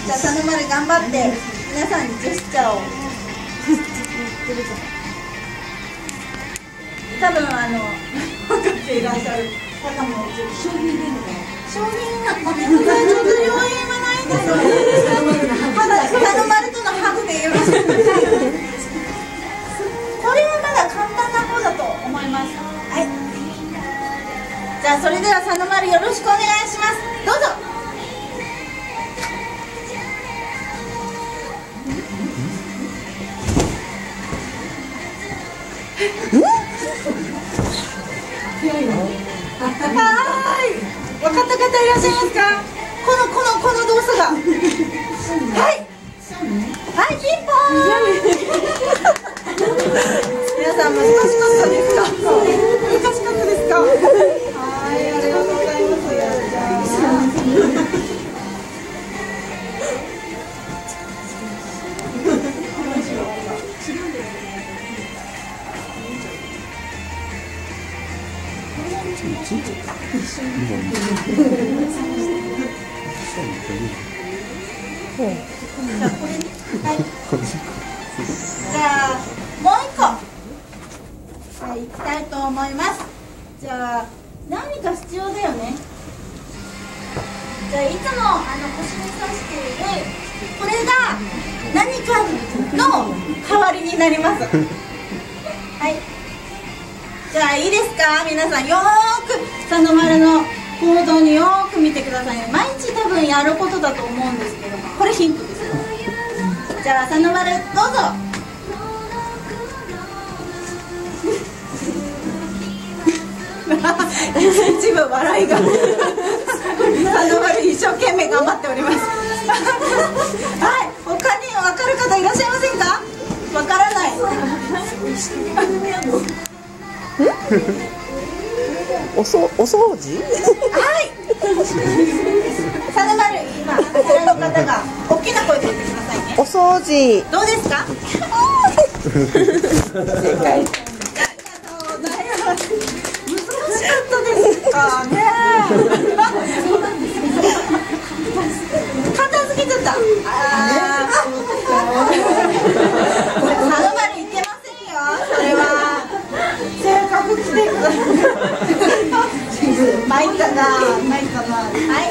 じゃあ、佐野丸頑張って、皆さんにジェスチャーを。多分、分かっていらっしゃる方も、商品でも。商品は、ちょっと良縁はないんですよね。まだ、佐野丸とのハグでよろしくお願いします。これはまだ簡単な方だと思います。はい。じゃあ、それでは佐野丸よろしくお願いします。どうぞ。はい。分かった方いらっしゃいますか。この動作が。はい。はい、ピンポーン。皆さん難しかったですか。難しかったですか。はい、ありがとうございます。じゃあもう一個、はい、いきたいと思います。じゃあ何か必要だよね。じゃあいつも腰に刺しているこれが何かの代わりになります。はい。じゃあいいですか、皆さん。よーく佐野丸の行動によーく見てくださいね。毎日多分やることだと思うんですけども、これヒントですよ。じゃあ佐野丸どうぞ。一部笑いが。佐野丸一生懸命頑張っております。はい、他に分かる方いらっしゃいませんか。分からない。 お掃除？ はい。佐野丸、今あちらの方が大きな声で言ってくださいね。 お掃除。 どうですか。 正解。 ありがとうございます。難しかったですかね。片付けちゃった。佐野丸いけませんよ。それは性格来てください。参ったな。はい。